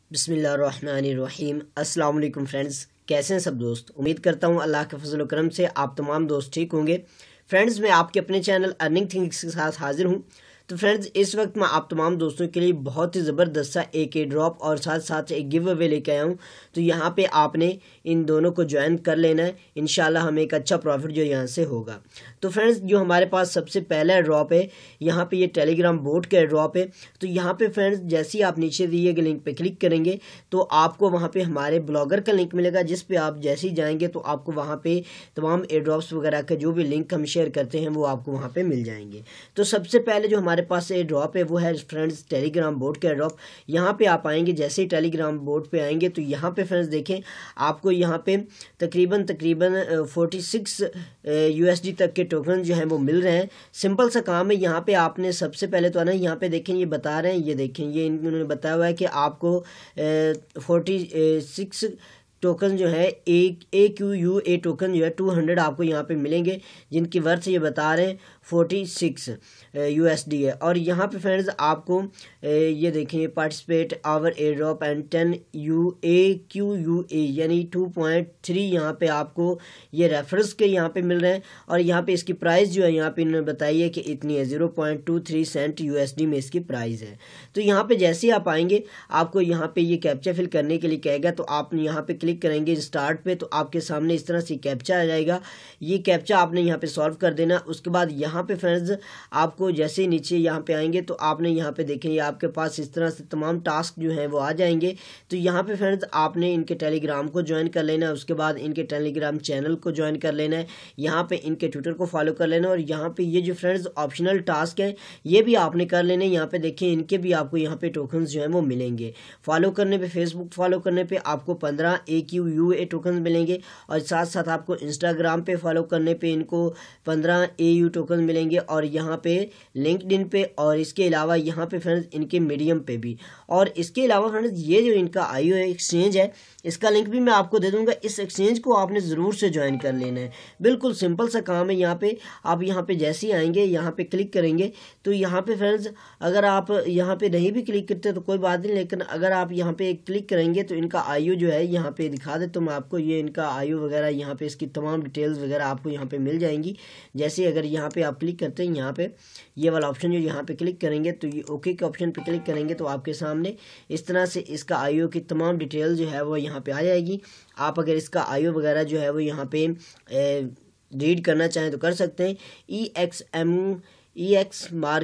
बिस्मिल्लाहिर्रहमानिर्रहीम। अस्सलाम वालेकुम फ्रेंड्स, कैसे हैं सब दोस्त। उम्मीद करता हूँ अल्लाह के फजल व करम से आप तमाम दोस्त ठीक होंगे। फ्रेंड्स, मैं आपके अपने चैनल अर्निंग थिंग्स के साथ हाजिर हूँ। तो फ्रेंड्स, इस वक्त मैं आप तमाम दोस्तों के लिए बहुत ही ज़बरदस्त सा एक ड्रॉप और साथ साथ एक गिव अवे लेके आया हूँ। तो यहाँ पे आपने इन दोनों को ज्वाइन कर लेना है। इंशाल्लाह हमें एक अच्छा प्रॉफिट जो यहाँ से होगा। तो फ्रेंड्स, जो हमारे पास सबसे पहला ड्रॉप है, यहाँ पे ये टेलीग्राम बोट का ड्रॉप है। तो यहाँ पे फ्रेंड्स, जैसे ही आप नीचे दिए गए लिंक पे क्लिक करेंगे तो आपको वहाँ पे हमारे ब्लॉगर का लिंक मिलेगा, जिस पे आप जैसे ही जाएंगे तो आपको वहाँ पे तमाम एयरड्रॉप्स वगैरह का जो भी लिंक हम शेयर करते हैं वो आपको वहाँ पे मिल जाएंगे। तो सबसे पहले जो हमारे पास ये ड्रॉप है वो है फ्रेंड्स टेलीग्राम बोट का ड्रॉप। यहाँ पे आप आएंगे, जैसे ही टेलीग्राम बोट पे आएंगे तो यहाँ पे फ्रेंड्स देखें, आपको यहाँ पे तकरीबन 46 USD तक के टोकन जो हैं वो मिल रहे हैं। सिंपल सा काम है। यहाँ पे आपने सबसे पहले तो ना, यहाँ पे देखें, ये बता रहे हैं, ये देखें, ये इन्होंने बताया हुआ है कि आपको 46 टोकन जो है AQUA टोकन जो है 200 आपको यहाँ पे मिलेंगे, जिनकी वर्थ ये बता रहे हैं 46 USD है। और यहाँ पे फ्रेंड्स आपको ये देखें, participate our air drop and 10 AQUA यानी 2.3 यहाँ पे आपको ये रेफरेंस के यहाँ पे मिल रहे हैं। और यहाँ पे इसकी प्राइस जो है यहाँ पे इन्होंने बताई है कि इतनी है, 0.23 सेंट USD में इसकी प्राइस है। तो यहाँ पे जैसे ही आप आएंगे, आपको यहाँ पे ये कैप्चा फिल करने के लिए कहेगा, तो आप यहाँ पे क्लिक करेंगे स्टार्ट पे, तो आपके सामने इस तरह से कैप्चा आ जाएगा। ये कैप्चा आपने यहाँ पे सॉल्व कर देना। उसके बाद यहाँ पे फ्रेंड्स आपको जैसे ही नीचे यहाँ पे आएंगे तो आपने यहाँ पे देखें, ये आपके पास इस तरह से तमाम टास्क जो हैं वो आ जाएंगे। तो यहाँ पे फ्रेंड्स आपने इनके टेलीग्राम को ज्वाइन कर लेना है, उसके बाद इनके टेलीग्राम चैनल को ज्वाइन कर लेना है, यहाँ पे इनके ट्विटर को फॉलो कर लेना है। और यहाँ पे ये जो फ्रेंड्स ऑप्शनल टास्क है ये भी आपने कर लेने। यहाँ पे देखिए, इनके भी आपको यहाँ पे टोकन जो है वो मिलेंगे। फॉलो करने पे, फेसबुक फॉलो करने पे आपको 15 AQUA टोकन मिलेंगे, और साथ साथ आपको इंस्टाग्राम पे फॉलो करने पे इनको 15 AU टोकन मिलेंगे, और यहाँ पे लिंक्डइन पे, और इसके अलावा यहाँ पे फ्रेंड्स इनके मीडियम पे भी। और इसके अलावा फ्रेंड्स ये जो इनका IO एक्सचेंज है, इसका लिंक भी मैं आपको दे दूंगा। इस एक्सचेंज को आपने ज़रूर से ज्वाइन कर लेना है। बिल्कुल सिंपल सा काम है। यहाँ पे आप यहाँ पे जैसे ही आएंगे, यहाँ पे क्लिक करेंगे तो यहाँ पे फ्रेंड्स अगर आप यहाँ पे नहीं भी क्लिक करते तो कोई बात नहीं, लेकिन अगर आप यहाँ पे क्लिक करेंगे तो इनका IO जो है यहाँ पे दिखा दे तो मैं आपको, ये इनका IO वगैरह यहाँ पे इसकी तमाम डिटेल्स वगैरह आपको यहाँ पे मिल जाएंगी। जैसे अगर यहाँ पे आप क्लिक करते हैं, यहाँ पे ये वाला ऑप्शन जो यहाँ पे क्लिक करेंगे तो ये ओके के ऑप्शन पे क्लिक करेंगे तो आपके सामने इस तरह से इसका IO की तमाम डिटेल जो है वो यहाँ पे आ जाएगी। आप अगर इसका IO वगैरह जो है वो यहाँ पे रीड करना चाहें तो कर सकते हैं। EX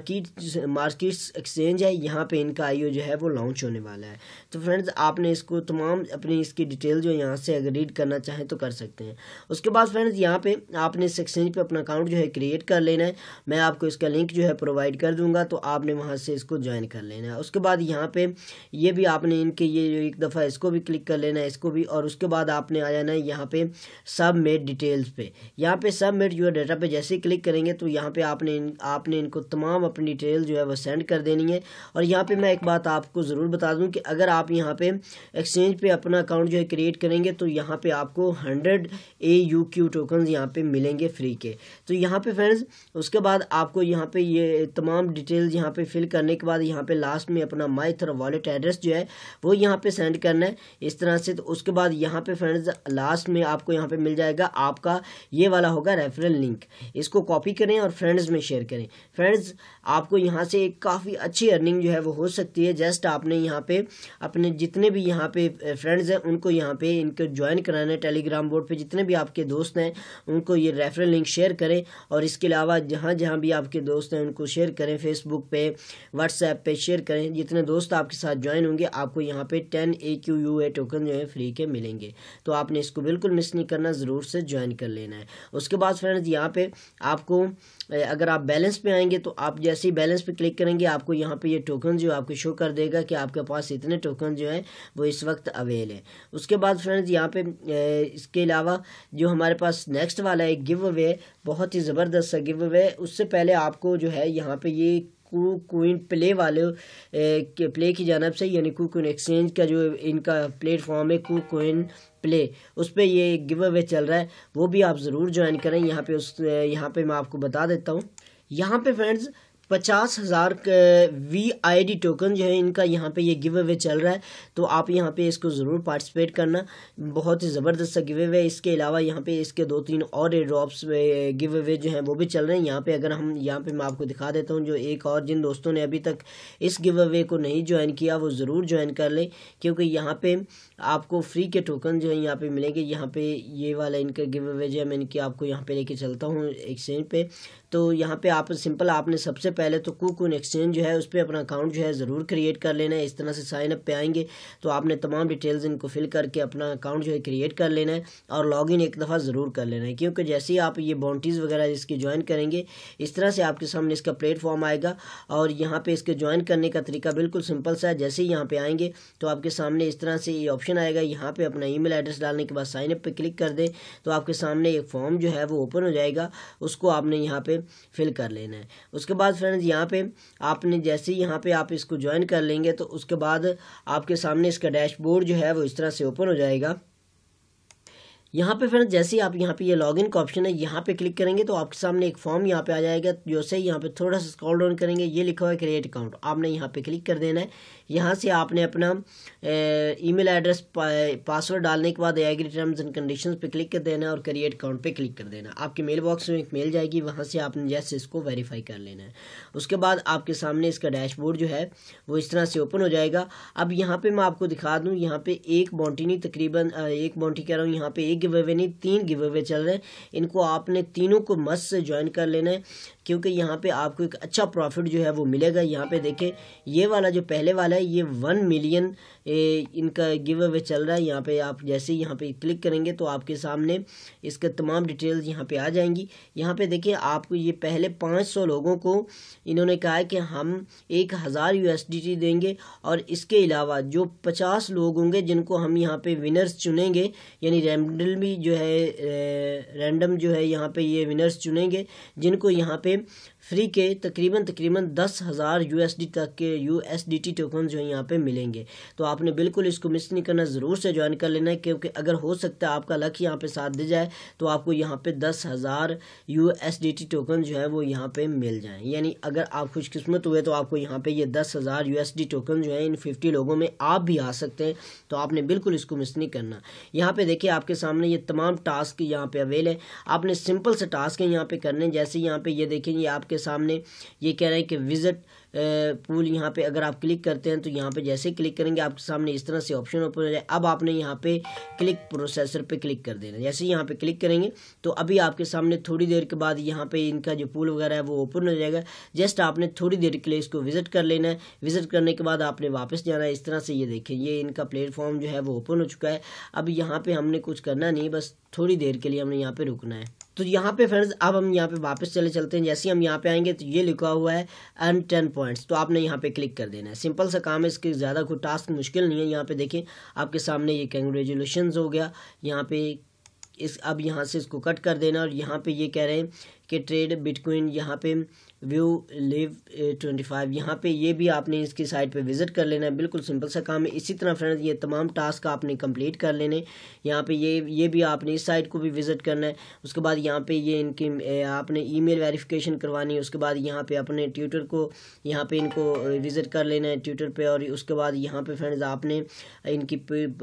मार्केट्स एक्सचेंज है, यहाँ पे इनका IO जो है वो लॉन्च होने वाला है। तो फ्रेंड्स आपने इसको तमाम अपनी इसकी डिटेल जो यहाँ से अगर रीड करना चाहें तो कर सकते हैं। उसके बाद फ्रेंड्स यहाँ पे आपने इस एक्सचेंज पे अपना अकाउंट जो है क्रिएट कर लेना है। मैं आपको इसका लिंक जो है प्रोवाइड कर दूंगा, तो आपने वहाँ से इसको ज्वाइन कर लेना है। उसके बाद यहाँ पे ये भी आपने इनके ये एक दफ़ा इसको भी क्लिक कर लेना है, इसको भी। और उसके बाद आपने आ जाना है यहाँ पे सबमिट डिटेल्स पे। यहाँ पे सबमिट योर डाटा पे जैसे ही क्लिक करेंगे तो यहाँ पे आपने इनको तमाम अपनी डिटेल जो है वो सेंड कर देनी है। और यहाँ पे मैं एक बात आपको ज़रूर बता दूं कि अगर आप यहाँ पे एक्सचेंज पे अपना अकाउंट जो है क्रिएट करेंगे तो यहाँ पे आपको 100 AUQ टोकन यहाँ पे मिलेंगे फ्री के। तो यहाँ पे फ्रेंड्स उसके बाद आपको यहाँ पे ये तमाम डिटेल्स यहाँ पे फिल करने के बाद यहाँ पे लास्ट में अपना माइथर वॉलेट एड्रेस जो है वो यहाँ पे सेंड करना है इस तरह से। तो उसके बाद यहाँ पे फ्रेंड्स लास्ट में आपको यहाँ पे मिल जाएगा आपका ये वाला होगा रेफरल लिंक। इसको कॉपी करें और फ्रेंड्स में शेयर करें। फ्रेंड्स आपको यहाँ से एक काफ़ी अच्छी अर्निंग जो है वो हो सकती है। जस्ट आपने यहाँ पे अपने जितने भी यहाँ पे फ्रेंड्स हैं उनको यहाँ पे इनको ज्वाइन कराना है। टेलीग्राम बोर्ड पे जितने भी आपके दोस्त हैं उनको ये रेफरल लिंक शेयर करें, और इसके अलावा जहाँ जहाँ भी आपके दोस्त हैं उनको शेयर करें। फेसबुक पे, व्हाट्सएप पे शेयर करें। जितने दोस्त आपके साथ ज्वाइन होंगे आपको यहाँ पे 10 AQUA टोकन जो है फ्री के मिलेंगे। तो आपने इसको बिल्कुल मिस नहीं करना, ज़रूर से ज्वाइन कर लेना है। उसके बाद फ्रेंड्स यहाँ पे आपको अगर आप बैलेंस पे आएंगे तो आप जैसे ही बैलेंस पे क्लिक करेंगे आपको यहाँ पे ये टोकन जो आपको शो कर देगा कि आपके पास इतने टोकन जो हैं वो इस वक्त अवेल है। उसके बाद फ्रेंड्स यहाँ पे इसके अलावा जो हमारे पास नेक्स्ट वाला है गिव अवे, बहुत ही ज़बरदस्त सा गिव अवे। उससे पहले आपको जो है यहाँ पे ये क्विन प्ले वाले प्ले की जानिब से, यानी क्विन एक्सचेंज का जो इनका प्लेटफॉर्म है क्विन प्ले, उस पर ये गिव अवे चल रहा है, वो भी आप ज़रूर ज्वाइन करें। यहाँ पे मैं आपको बता देता हूँ। यहाँ पे फ्रेंड्स 50,000 VID टोकन जो है इनका यहाँ पे ये गिव अवे चल रहा है, तो आप यहाँ पे इसको ज़रूर पार्टिसिपेट करना। बहुत ही ज़बरदस्त सा गिव अवे। इसके अलावा यहाँ पे इसके 2-3 और एयरड्रॉप्स गिव अवे जो हैं वो भी चल रहे हैं। यहाँ पे अगर हम यहाँ पे मैं आपको दिखा देता हूँ, जो एक और जिन दोस्तों ने अभी तक इस गिव अवे को नहीं ज्वाइन किया वो ज़रूर ज्वाइन कर लें, क्योंकि यहाँ पे आपको फ्री के टोकन जो है यहाँ पे मिलेंगे। यहाँ पे ये वाला इनका गिव अवे जो है मैं इनकी आपको यहाँ पे लेके चलता हूँ एक्सचेंज पे। तो यहाँ पे आप सिंपल आपने सबसे पहले तो कुकून एक्सचेंज जो है उस पर अपना अकाउंट जो है ज़रूर क्रिएट कर लेना है। इस तरह से साइन अप पे आएंगे तो आपने तमाम डिटेल्स इनको फिल करके अपना अकाउंट जो है क्रिएट कर लेना है और लॉगिन एक दफ़ा ज़रूर कर लेना है, क्योंकि जैसे ही आप ये बाउंटीज़ वगैरह इसकी ज्वाइन करेंगे इस तरह से आपके सामने इसका प्लेटफॉर्म आएगा। और यहाँ पे इसके ज्वाइन करने का तरीका बिल्कुल सिंपल सा है। जैसे ही यहाँ पे आएंगे तो आपके सामने इस तरह से ये ऑप्शन आएगा। यहाँ पे अपना ईमेल एड्रेस डालने के बाद साइन अप पे क्लिक कर दें तो आपके सामने एक फॉर्म जो है वो ओपन हो जाएगा, उसको आपने यहाँ पे फिल कर लेना है। उसके बाद फ्रेंड्स यहाँ पे आपने जैसे ही यहाँ पे आप इसको ज्वाइन कर लेंगे तो उसके बाद आपके सामने इसका डैशबोर्ड जो है वो इस तरह से ओपन हो जाएगा। यहाँ पे फ्रेंड्स जैसे ही आप यहाँ पे ये लॉगिन का ऑप्शन है यहाँ पे क्लिक करेंगे तो आपके सामने एक फॉर्म यहाँ पे आ जाएगा। जो से यहाँ पे थोड़ा सा स्क्रॉल डाउन करेंगे ये लिखा हुआ है क्रिएट अकाउंट, आपने यहाँ पे क्लिक कर देना है। यहाँ से आपने अपना ईमेल एड्रेस पासवर्ड डालने के बाद एग्री टर्म्स एंड कंडीशंस पे क्लिक कर देना है और क्रिएट अकाउंट पे क्लिक कर देना। आपके मेल बॉक्स में एक मेल जाएगी, वहाँ से आपने जैसे इसको वेरीफाई कर लेना है। उसके बाद आपके सामने इसका डैशबोर्ड जो है वो इस तरह से ओपन हो जाएगा। अब यहाँ पे मैं आपको दिखा दूँ, यहाँ पे एक बाउंटी नहीं, तकरीबन एक बाउंटी कह रहा हूँ, यहाँ पे एक गिव अवे नहीं 3 गिव अवे चल रहे हैं। इनको आपने तीनों को मस्त से ज्वाइन कर लेना है, क्योंकि यहाँ पे आपको एक अच्छा प्रॉफिट जो है वो मिलेगा। यहाँ पे देखें ये वाला जो पहले वाला है ये 1 मिलियन इनका गिव अवे चल रहा है। यहाँ पे आप जैसे ही यहाँ पे क्लिक करेंगे तो आपके सामने इसके तमाम डिटेल्स यहाँ पे आ जाएंगी। यहाँ पे देखिए आपको ये पहले 500 लोगों को इन्होंने कहा है कि हम 1000 USDT देंगे, और इसके अलावा जो 50 लोग होंगे जिनको हम यहाँ पे विनर्स चुनेंगे, यानी रैंडमली जो है रैंडम जो है यहाँ पे ये विनर्स चुनेंगे जिनको यहाँ पे फ्री के तकरीबन 10,000 USD तक के USDT टोकन जो है यहाँ पे मिलेंगे। तो आपने बिल्कुल इसको मिस नहीं करना, ज़रूर से ज्वाइन कर लेना है, क्योंकि अगर हो सकता है आपका लक यहाँ पे साथ दे जाए तो आपको यहाँ पे 10,000 USDT टोकन जो है वो यहाँ पे मिल जाए। यानी अगर आप खुशकिस्मत हुए तो आपको यहाँ पे ये 10,000 USD टोकन जो है इन 50 लोगों में आप भी आ सकते हैं। तो आपने बिल्कुल इसको मिस नहीं करना। यहाँ पे देखिए आपके सामने ये तमाम टास्क यहाँ पे अवेल है। आपने सिंपल से टास्क है यहाँ पे करने। जैसे यहाँ पे ये देखेंगे आपके सामने ये कह रहे हैं कि विजिट पूल, यहाँ पे अगर आप क्लिक करते हैं तो यहाँ पे जैसे क्लिक करेंगे आपके सामने इस तरह से ऑप्शन ओपन हो जाए। अब आपने यहाँ पे क्लिक प्रोसेसर पे क्लिक कर देना। जैसे यहाँ पे क्लिक करेंगे तो अभी आपके सामने थोड़ी देर के बाद यहाँ पे इनका जो पूल वगैरह है वो ओपन हो जाएगा। जस्ट आपने थोड़ी देर के लिए इसको विजिट कर लेना है। विजिट करने के बाद आपने वापस जाना है। इस तरह से ये देखें ये इनका प्लेटफॉर्म जो है वो ओपन हो चुका है। अब यहाँ पे हमने कुछ करना नहीं, बस थोड़ी देर के लिए हमने यहाँ पे रुकना है। तो यहाँ पे फ्रेंड्स अब हम यहाँ पे वापस चलते हैं। जैसे हम यहाँ पे आएंगे तो ये लिखा हुआ है अर्न 10 पॉइंट्स, तो आपने यहाँ पे क्लिक कर देना है। सिंपल सा काम है, इसके ज़्यादा कोई टास्क मुश्किल नहीं है। यहाँ पे देखें आपके सामने ये कंग्रेचुलेशंस हो गया। यहाँ पे अब यहाँ से इसको कट कर देना, और यहाँ पे ये कह रहे हैं कि ट्रेड बिटकॉइन, यहाँ पे व्यू लिव 25, यहाँ पे ये भी आपने इसकी साइट पे विजिट कर लेना है। बिल्कुल सिंपल सा काम है। इसी तरह फ्रेंड्स ये तमाम टास्क आपने कंप्लीट कर लेने। यहाँ पे ये भी आपने इस साइट को भी विजिट करना है। उसके बाद यहाँ पे ये इनकी आपने ईमेल वेरिफिकेशन करवानी है। उसके बाद यहाँ पे अपने ट्विटर को यहाँ पे इनको विजिट कर लेना है ट्विटर पे, और उसके बाद यहाँ पे फ्रेंड्स आपने इनकी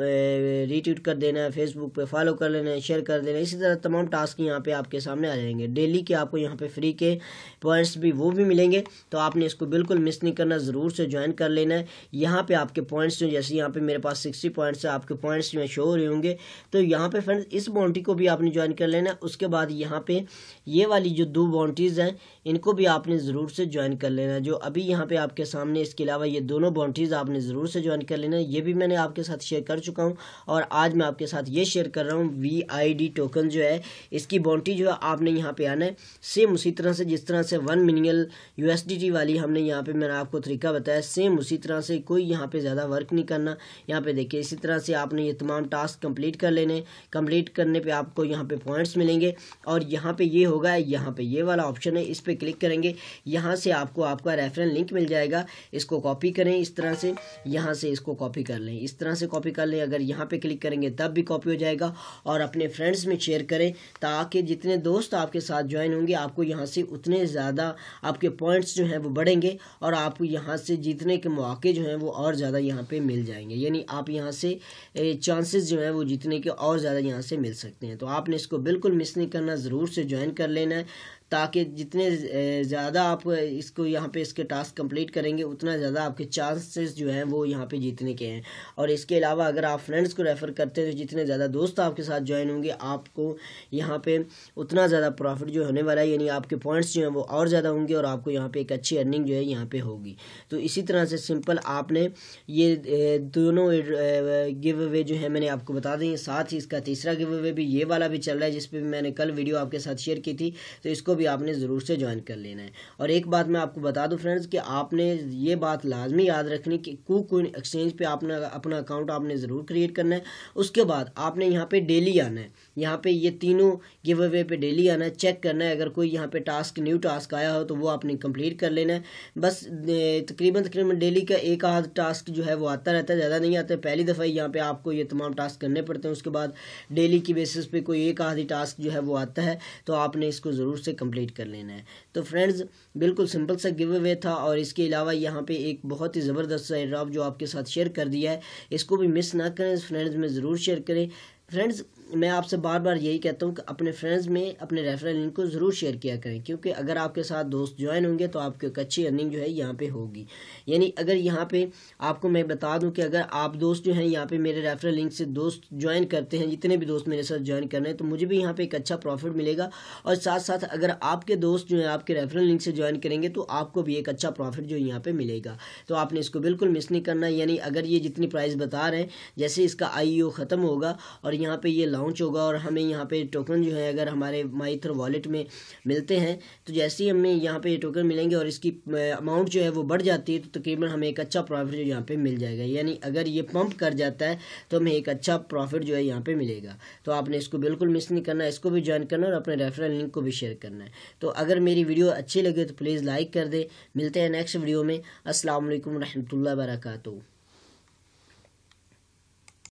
रीट्वीट कर देना है, फेसबुक पे फॉलो कर लेना है, शेयर कर देना है। इसी तरह तमाम टास्क यहाँ पे आपके सामने आ जाएंगे। डेली के आपको यहाँ पे फ्री के पॉइंट्स भी वो भी मिलेंगे, तो आपने इसको बिल्कुल मिस नहीं करना, ज़रूर से ज्वाइन कर लेना है। यहाँ पे आपके पॉइंट्स जो जैसे यहाँ पे मेरे पास 60 पॉइंट्स है, आपके पॉइंट्स में शो हो रहे होंगे। तो यहाँ पे फ्रेंड्स इस बाउंटी को भी आपने ज्वाइन कर लेना है। उसके बाद यहाँ पे ये वाली जो 2 बाउंटीज़ हैं इनको भी आपने ज़रूर से ज्वाइन कर लेना है, जो अभी यहाँ पे आपके सामने। इसके अलावा ये दोनों बाउंटीज़ आपने ज़रूर से ज्वाइन कर लेना है। ये भी मैंने आपके साथ शेयर कर चुका हूँ, और आज मैं आपके साथ ये शेयर कर रहा हूँ VID टोकन जो है इसकी बाउंटी जो है आपने यहाँ पे आना है। सेम उसी तरह से जिस तरह से 1 मिलियन USDT वाली हमने यहाँ पे मैंने आपको तरीका बताया, सेम उसी तरह से, कोई यहाँ पे ज़्यादा वर्क नहीं करना। यहाँ पे देखिए इसी तरह से आपने ये तमाम टास्क कंप्लीट कर लेने। कंप्लीट करने पे आपको यहाँ पे पॉइंट्स मिलेंगे, और यहाँ पे ये होगा, यहाँ पे ये वाला ऑप्शन है, इस पर क्लिक करेंगे। यहाँ से आपको आपका रेफरेंस लिंक मिल जाएगा। इसको कॉपी करें इस तरह से, यहाँ से इसको कॉपी कर लें, इस तरह से कॉपी कर लें। अगर यहाँ पे क्लिक करेंगे तब भी कॉपी हो जाएगा, और अपने फ्रेंड्स में शेयर करें ताकि जितने दोस्त आपके साथ ज्वाइन होंगे आपको यहाँ से उतने ज़्यादा आपके पॉइंट्स जो हैं वो बढ़ेंगे और आपको यहाँ से जीतने के मौके जो हैं वो और ज़्यादा यहाँ पे मिल जाएंगे, यानी आप यहाँ से चांसेस जो हैं वो जीतने के और ज़्यादा यहाँ से मिल सकते हैं। तो आपने इसको बिल्कुल मिस नहीं करना, ज़रूर से ज्वाइन कर लेना है, ताकि जितने ज़्यादा आप इसको यहाँ पे इसके टास्क कंप्लीट करेंगे उतना ज़्यादा आपके चांसेस जो हैं वो यहाँ पे जीतने के हैं। और इसके अलावा अगर आप फ्रेंड्स को रेफ़र करते हैं तो जितने ज़्यादा दोस्त आपके साथ ज्वाइन होंगे आपको यहाँ पे उतना ज़्यादा प्रॉफिट जो होने वाला है, यानी आपके पॉइंट्स जो हैं वो और ज़्यादा होंगे और आपको यहाँ पे एक अच्छी अर्निंग जो है यहाँ पे होगी। तो इसी तरह से सिंपल आपने ये दोनों गिव अवे जो है मैंने आपको बता दें, साथ ही इसका तीसरा गिव अवे भी ये वाला भी चल रहा है जिस पर मैंने कल वीडियो आपके साथ शेयर की थी, तो इसको भी आपने ज़रूर से ज्वाइन कर लेना है। और एक बात मैं आपको बता दूं फ्रेंड्स कि आपने ये बात लाजमी याद रखनी कि कोइन एक्सचेंज पे आपने अपना अकाउंट आपने ज़रूर क्रिएट करना है। उसके बाद आपने यहाँ पे डेली आना है, यहाँ पे ये तीनों गिव अवे पे डेली आना है, चेक करना है। अगर कोई यहाँ पे न्यू टास्क आया हो तो वो आपने कंप्लीट कर लेना है। बस तकरीबन डेली का एक आध टास्क जो है वो आता रहता है, ज़्यादा नहीं आता है। पहली दफ़ा यहाँ पे आपको ये तमाम टास्क करने पड़ते हैं, उसके बाद डेली की बेसिस पे कोई एक आधी टास्क जो है वो आता है, तो आपने इसको ज़रूर से कंप्लीट कर लेना है। तो फ्रेंड्स बिल्कुल सिंपल सा गिव अवे था। और इसके अलावा यहाँ पे एक बहुत ही ज़बरदस्त सा एयरड्रॉप जो आपके साथ शेयर कर दिया है, इसको भी मिस ना करें, फ्रेंड्स में ज़रूर शेयर करें। फ्रेंड्स मैं आपसे बार बार यही कहता हूँ कि अपने फ्रेंड्स में अपने रेफरल लिंक को ज़रूर शेयर किया करें, क्योंकि अगर आपके साथ दोस्त ज्वाइन होंगे तो आपको एक अच्छी अर्निंग जो है यहाँ पे होगी। यानी अगर यहाँ पे आपको मैं बता दूँ कि अगर आप दोस्त जो हैं यहाँ पे मेरे रेफरल लिंक से दोस्त ज्वाइन करते हैं, जितने भी दोस्त मेरे साथ ज्वाइन कर रहे हैं, तो मुझे भी यहाँ पे एक अच्छा प्रॉफिट मिलेगा। और साथ साथ अगर आपके दोस्त जो हैं आपके रेफरल लिंक से ज्वाइन करेंगे तो आपको भी एक अच्छा प्रॉफिट जो यहाँ पे मिलेगा। तो आपने इसको बिल्कुल मिस नहीं करना। यानी अगर ये जितनी प्राइस बता रहे हैं, जैसे इसका IEO ख़त्म होगा और यहाँ पे ये लॉन्च होगा और हमें यहाँ पे टोकन जो है अगर हमारे माइथर वॉलेट में मिलते हैं, तो जैसे ही हमें यहाँ पे टोकन मिलेंगे और इसकी अमाउंट जो है वो बढ़ जाती है, तो तकरीबन हमें एक अच्छा प्रॉफिट जो यहाँ पे मिल जाएगा। यानी अगर ये पंप कर जाता है तो हमें एक अच्छा प्रॉफिट जो है यहाँ पे मिलेगा। तो आपने इसको बिल्कुल मिस नहीं करना, इसको भी ज्वाइन करना और अपने रेफरल लिंक को भी शेयर करना है। तो अगर मेरी वीडियो अच्छी लगे तो प्लीज़ लाइक कर दे। मिलते हैं नेक्स्ट वीडियो में। अस्सलाम वालेकुम रहमतुल्लाहि व बरकातहू।